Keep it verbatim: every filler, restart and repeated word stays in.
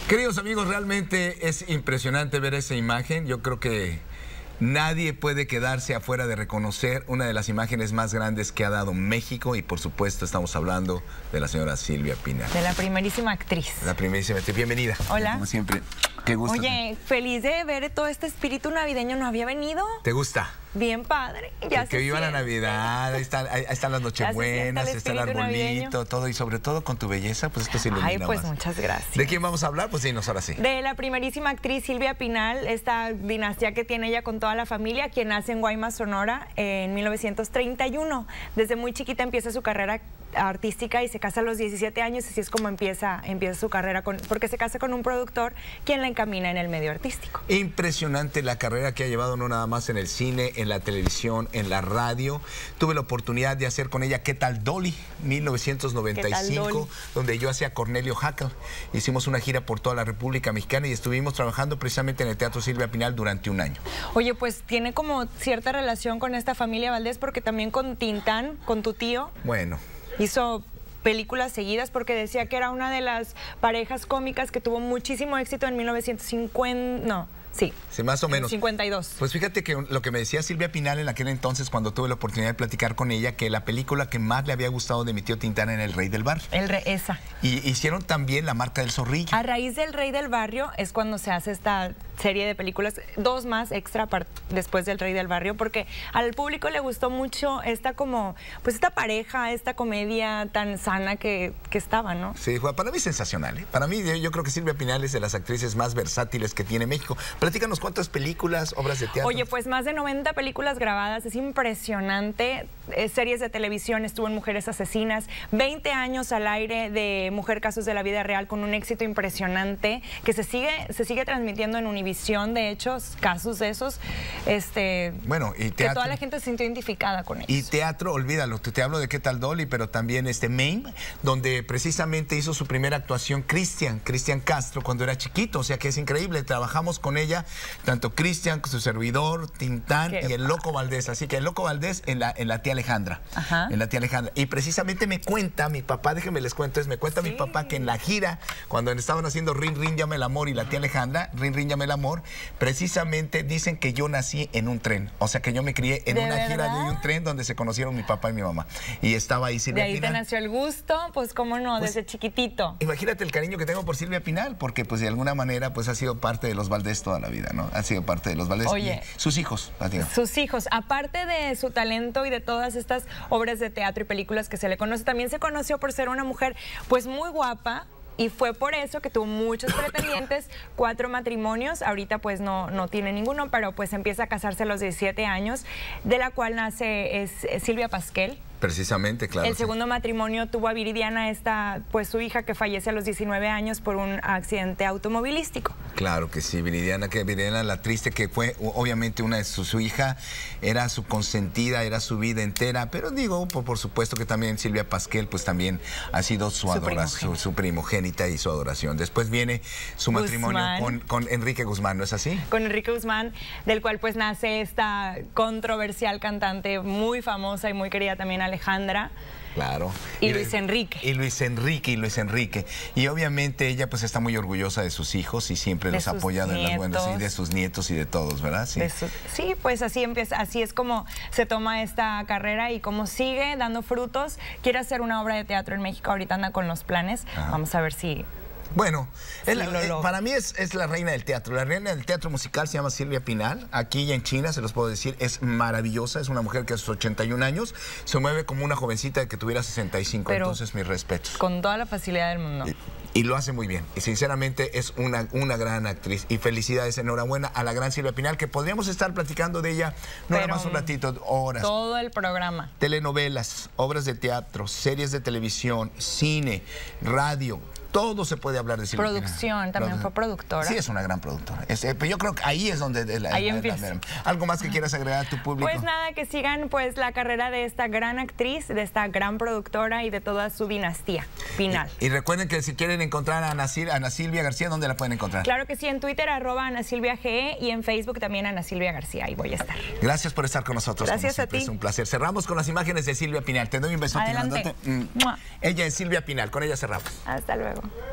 Queridos amigos, realmente es impresionante ver esa imagen. Yo creo que nadie puede quedarse afuera de reconocer una de las imágenes más grandes que ha dado México, y por supuesto estamos hablando de la señora Silvia Pinal. De la primerísima actriz. La primerísima actriz. Bienvenida. Hola. Como siempre. Qué gusto. Oye, feliz de ver todo este espíritu navideño. ¿No había venido? ¿Te gusta? Bien padre. Ya que que viva la siente. Navidad, ahí están, ahí están las Nochebuenas, está el arbolito, navideño. Todo, y sobre todo con tu belleza, pues esto se ilumina. Ay, pues más. Muchas gracias. ¿De quién vamos a hablar? Pues dinos ahora sí. De la primerísima actriz Silvia Pinal, esta dinastía que tiene ella con toda la familia, quien nace en Guaymas, Sonora, en mil novecientos treinta y uno. Desde muy chiquita empieza su carrera artística y se casa a los diecisiete años, así es como empieza, empieza su carrera, con, porque se casa con un productor quien la encamina en el medio artístico. Impresionante la carrera que ha llevado, no nada más en el cine, en la televisión, en la radio. Tuve la oportunidad de hacer con ella ¿Qué tal Dolly? mil novecientos noventa y cinco, donde yo hacía Cornelio Hackl. Hicimos una gira por toda la República Mexicana y estuvimos trabajando precisamente en el Teatro Silvia Pinal durante un año. Oye, pues tiene como cierta relación con esta familia Valdés, porque también con Tintán, con tu tío. Bueno. Hizo películas seguidas porque decía que era una de las parejas cómicas que tuvo muchísimo éxito en mil novecientos cincuenta, no, sí. Sí, más o menos. cincuenta y dos. Pues fíjate que lo que me decía Silvia Pinal en aquel entonces, cuando tuve la oportunidad de platicar con ella, que la película que más le había gustado de mi tío Tintán era El Rey del Barrio. El Rey, esa. Y hicieron también La Marca del Zorrillo. A raíz del Rey del Barrio es cuando se hace esta serie de películas, dos más extra después del Rey del Barrio, porque al público le gustó mucho esta como, pues esta pareja, esta comedia tan sana que, que estaba, ¿no? Sí, para mí es sensacional, ¿eh? Para mí yo creo que Silvia Pinal es de las actrices más versátiles que tiene México. Platícanos cuántas películas, obras de teatro. Oye, pues más de noventa películas grabadas, es impresionante. Eh, series de televisión, estuvo en Mujeres Asesinas, veinte años al aire de Mujer Casos de la Vida Real con un éxito impresionante que se sigue, se sigue transmitiendo en Univisión, de hecho, casos de esos, este, bueno, y teatro, que toda la gente se sintió identificada con ellos. Y teatro, olvídalo, te, te hablo de ¿Qué tal Dolly? Pero también este Mame, donde precisamente hizo su primera actuación Cristian, Cristian Castro, cuando era chiquito, o sea que es increíble, trabajamos con ella, tanto Cristian, su servidor, Tintán Qué y el Loco Valdés, así que el Loco Valdés en la, en la tía Alejandra, Ajá. en la tía Alejandra, y precisamente me cuenta mi papá, déjenme les cuento, es, me cuenta sí. mi papá que en la gira, cuando estaban haciendo Rin Rin Llame el Amor y la tía Alejandra, Rin Rin Llame el Amor, precisamente dicen que yo nací en un tren, o sea que yo me crié en una verdad? gira de un tren donde se conocieron mi papá y mi mamá, y estaba ahí Silvia Pinal. De ahí Pinal. Te nació el gusto, pues cómo no, pues, desde chiquitito. Imagínate el cariño que tengo por Silvia Pinal, porque pues de alguna manera pues ha sido parte de los Valdés toda la vida, ¿no? Ha sido parte de los Valdés. Oye, y sus hijos, Platica. Sus hijos, aparte de su talento y de todas estas obras de teatro y películas que se le conoce, también se conoció por ser una mujer pues muy guapa. Y fue por eso que tuvo muchos pretendientes, cuatro matrimonios, ahorita pues no, no tiene ninguno, pero pues empieza a casarse a los diecisiete años, de la cual nace es, es Silvia Pasquel. Precisamente, claro. El segundo sí. matrimonio tuvo a Viridiana, esta, pues su hija, que fallece a los diecinueve años por un accidente automovilístico. Claro que sí, Viridiana, que Viridiana la triste que fue, obviamente una de su, su hija, era su consentida, era su vida entera, pero digo, por, por supuesto que también Silvia Pasquel, pues también ha sido su, su, adoración, su, su primogénita y su adoración. Después viene su matrimonio con, con Enrique Guzmán, ¿no es así? Con Enrique Guzmán, del cual pues nace esta controversial cantante muy famosa y muy querida también, Alejandra. Claro. Y, y Luis Enrique. Y Luis Enrique, y Luis Enrique. Y obviamente ella pues está muy orgullosa de sus hijos y siempre de los ha apoyado nietos. en las buenas, y de sus nietos y de todos, ¿verdad? Sí, su, sí pues así empieza, así es como se toma esta carrera y como sigue dando frutos. Quiere hacer una obra de teatro en México, ahorita anda con los planes. Ajá. Vamos a ver si... Bueno, sí, es la, lo, lo. para mí es, es la reina del teatro. La reina del teatro musical se llama Silvia Pinal. Aquí y en China, se los puedo decir, es maravillosa. Es una mujer que a sus ochenta y un años se mueve como una jovencita de que tuviera sesenta y cinco. Pero entonces, mis respetos. Con toda la facilidad del mundo. Y, y lo hace muy bien. Y sinceramente es una, una gran actriz. Y felicidades, enhorabuena a la gran Silvia Pinal, que podríamos estar platicando de ella no nada más un ratito, horas. Todo el programa. Telenovelas, obras de teatro, series de televisión, cine, radio. Todo se puede hablar de Silvia Producción, Pinal. también fue productora. Sí, es una gran productora. Es, eh, pero yo creo que ahí es donde... De la, ahí la, empieza. La, la, ¿Algo más que quieras agregar a tu público? Pues nada, que sigan pues la carrera de esta gran actriz, de esta gran productora y de toda su dinastía Pinal. Y, y recuerden que si quieren encontrar a Ana, a Ana Silvia García, ¿dónde la pueden encontrar? Claro que sí, en Twitter, arroba Ana Silvia G E, y en Facebook también Ana Silvia García. Ahí voy a estar. Gracias por estar con nosotros. Gracias a ti. Es un placer. Cerramos con las imágenes de Silvia Pinal. Te doy un besote. Adelante. Mm. Ella es Silvia Pinal. Con ella cerramos. Hasta luego.